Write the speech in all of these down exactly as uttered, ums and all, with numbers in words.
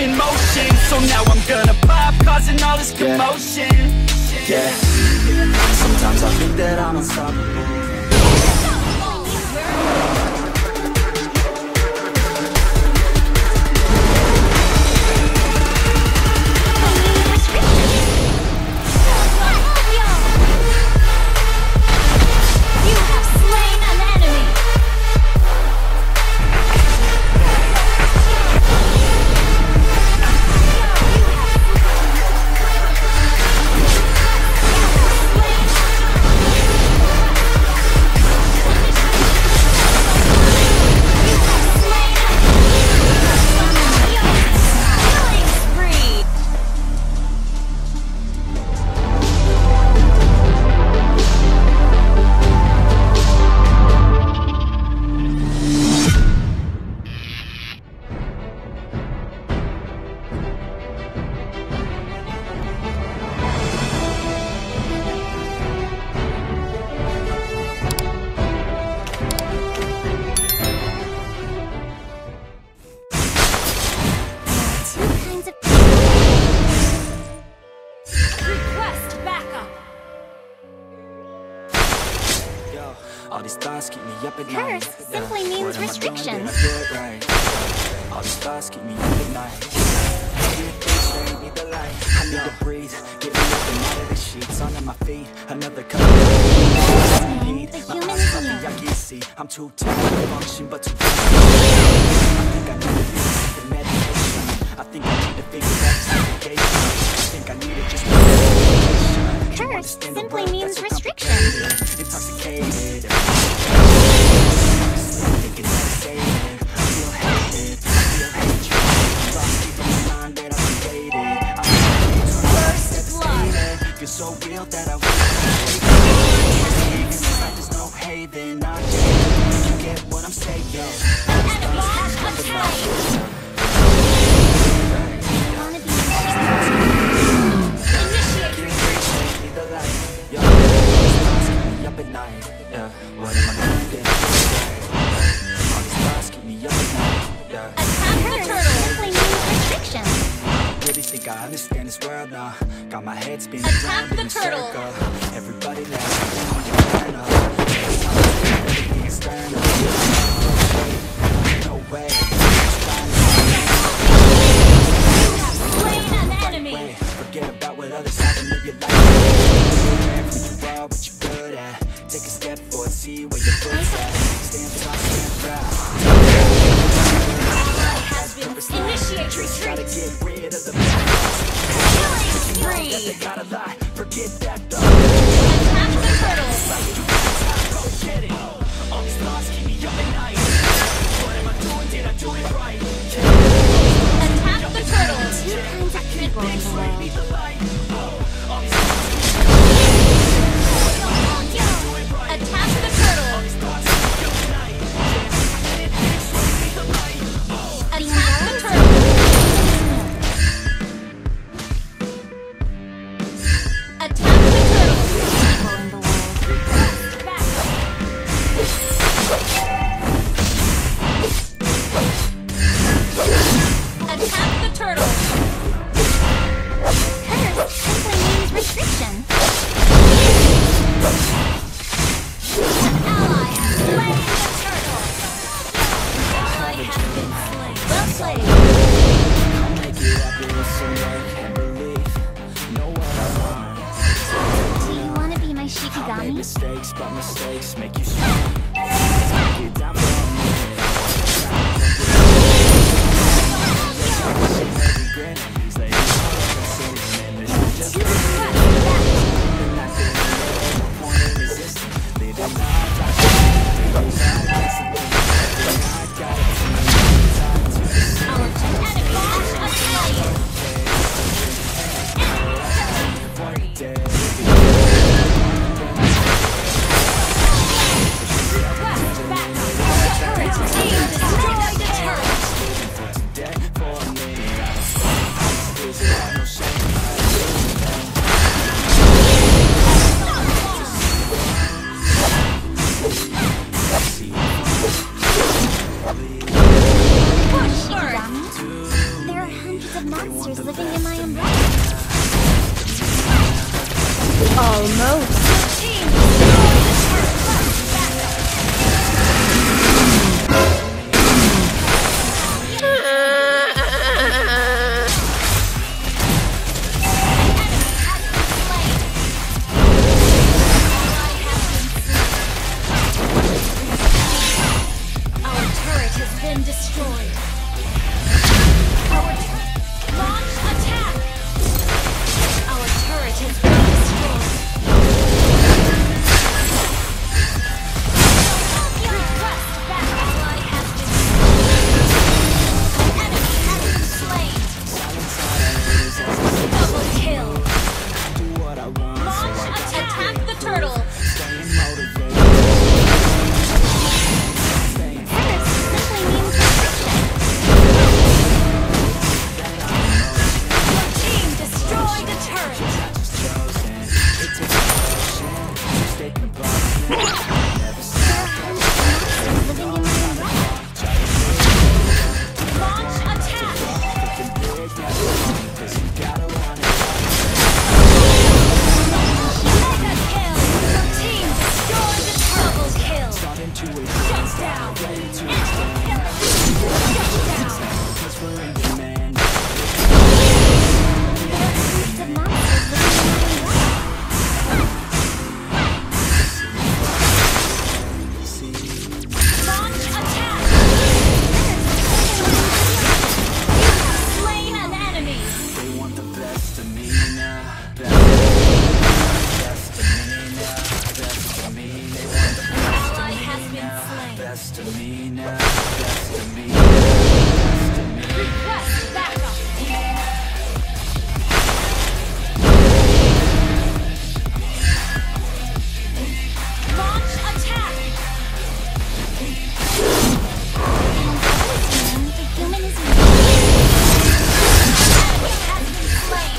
in motion. So now I'm gonna pop, causing all this commotion. Yeah, yeah. Sometimes I think that I'm unstoppable. All these thoughts keep me up at night. Curse simply means restrictions. Right? All these thoughts keep me up at night. They need the light. I need to breathe. Get me up and out of the sheets. Under my feet. Another cup of need. My eyes puffy, I can't see. I'm too tired to function, but too I think I need to do some meditation. I think I need to figure out segregation. I think I need to just Curse simply means restrictions. Intoxicated. So real that I wish there's no haven. I just you get what I'm saying. Up at night. Yeah. What am I gonna do? All these thoughts keep me up at night. Yeah. Attack the turtle simply means restrictions. Really think I understand this world now. Got my head spinning Attack around in the a turtle. circle. Everybody laughs when you turn up. Everything external. No way. You have slain an enemy. Forget about what others have and live your life. Who you are, what you're good at. Take a step forward, see where your foot's at. Stand tall, stand proud. Initiate retreat. Gotta get rid of the Killing spree. that they gotta lie. Forget that though. Attack the turtle. Go get it. All these thoughts keep me up at night. What am I doing? Did I do it right? Attack the turtle. Two kinds of people in the world. Need the light. All these Attack the turtle. thoughts keep me up at night. Need the light. Attack the turtle. Attack been destroyed. Our launch attack. Our turret has been destroyed. Request back. Ally has been slain. Enemy has been slain. Double kill. Launch attack. Attack the turtle. Best of me now, best of me, best of me. Request backup. Launch attack. The human is enemy has been slain.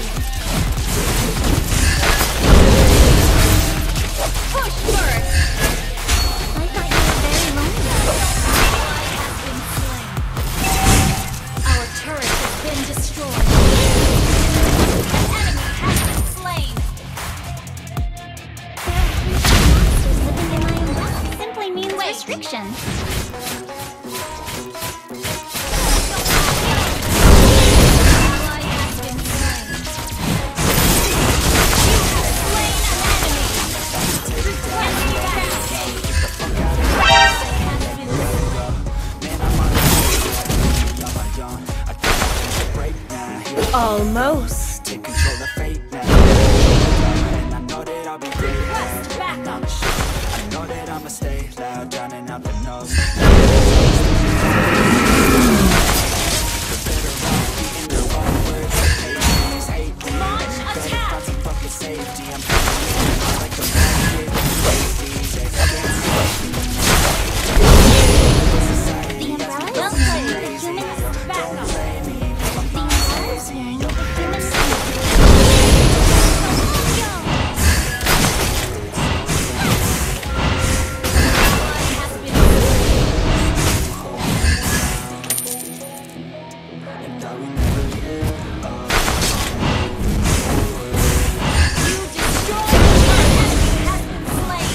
Push first. I thought you were very lonely. Ally has been slain. Our turret has been destroyed. An enemy has been slain. There are monsters living in my realm. Simply means Wait. restriction. Ally has been slain. You have slain an enemy. Request backup. Almost. Take control of fate now. And I know that I'll be great. Request backup. On the show, I know that I'ma stay loud, drowning out the noise. The better off eating their own words. Hate, hate, hate. Launch Better attack. find some fucking safety. I'm feeling like a man getting crazy. They can't stop me. The umbrella well played. The human is backup. The umbrella is wearing the human suit. Ally has been And I will never give up. You destroyed the turret. Enemy has been slain.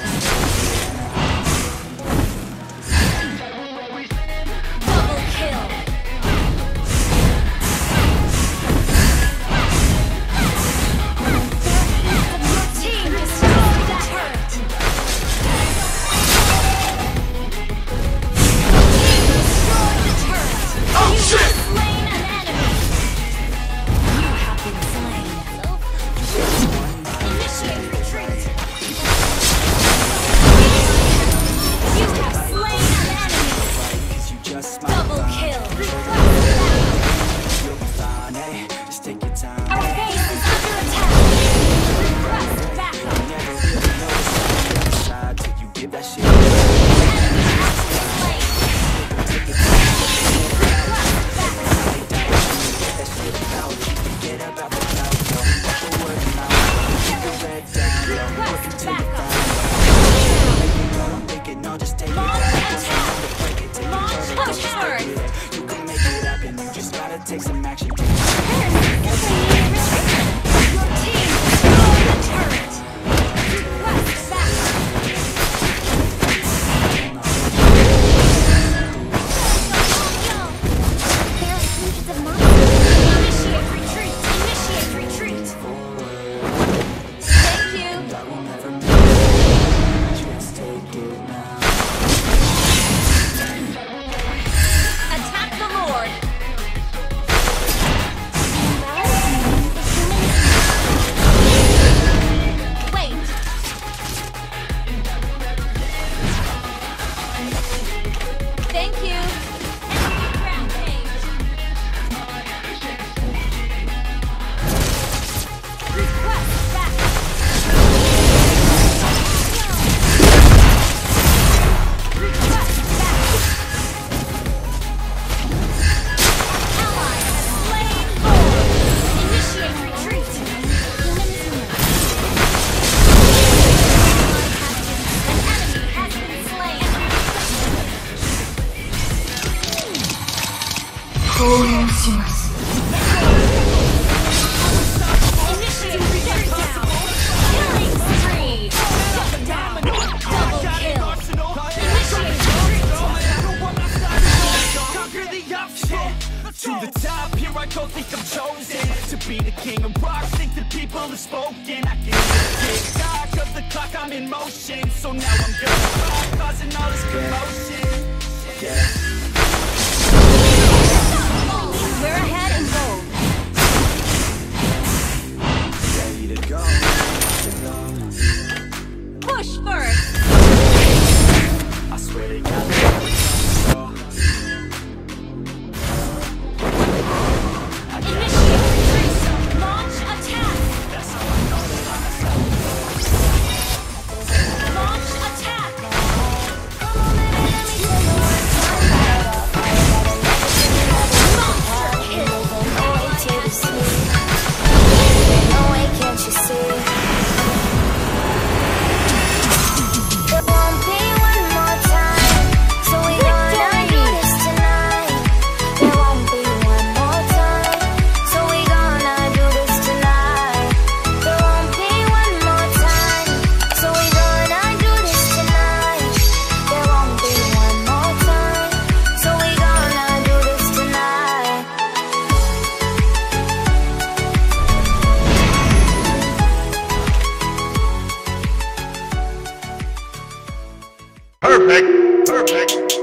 Double kill. Your team destroyed the turret. Your team destroyed the turret. Oh, you shit! Have slain an enemy. You have been slain. Initiate retreat. You have slain an enemy. Cause you just might Double find kill. Request backup. you'll be fine, eh? Just take your time. Our base is under attack. Request backup. Never really know the side till you give that shit. Enemy has been slain. Request backup. That shit out. Forget about the cloud, yo. Let the word out. Keep your head down, yo. Request backup. Don't think it, no, just take it. Launch Don't attack. break it, take Launch control, don't just attack. take it. You can make it happen. You just gotta take some action. Your team destroyed the turret. Request backup. There are hundreds of monsters. Initiate retreat. Initiate retreat. Thank you. I will never miss. Just take it now. To the top, here I go, think I'm chosen to be the king of rock, think the people have spoken. I can hear the tick-tock of the clock, I'm in motion. So now I'm gonna rock, causing all this commotion. Yeah. We're ahead in gold. Ready to go, to go. Push first. I swear to God. Perfect, perfect.